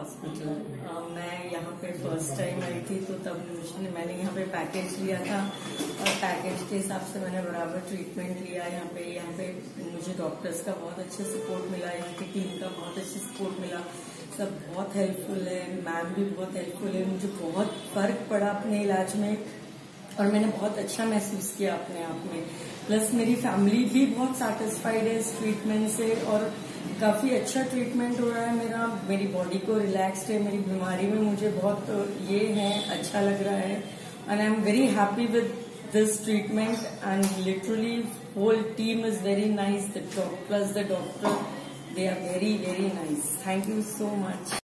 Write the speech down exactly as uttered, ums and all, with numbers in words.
Hospital. मैं यहाँ पे फर्स्ट टाइम आई थी तो तब मैंने यहाँ पे पैकेज लिया था और पैकेज के हिसाब से मैंने बराबर ट्रीटमेंट लिया। यहाँ पे यहाँ पे मुझे डॉक्टर्स का बहुत अच्छा सपोर्ट मिला, यहाँ की टीम का बहुत अच्छा सपोर्ट मिला, सब बहुत हेल्पफुल है, मैम भी बहुत हेल्पफुल है। मुझे बहुत फर्क पड़ा अपने इलाज में और मैंने बहुत अच्छा महसूस किया अपने आप में। प्लस मेरी फैमिली भी बहुत सैटिस्फाइड है इस ट्रीटमेंट से और काफी अच्छा ट्रीटमेंट हो रहा है मेरा। मेरी बॉडी को रिलैक्स्ड है, मेरी बीमारी में मुझे बहुत ये है अच्छा लग रहा है and I am very happy with this treatment and literally whole team is very nice, the plus the doctor, they are very very nice. Thank you so much.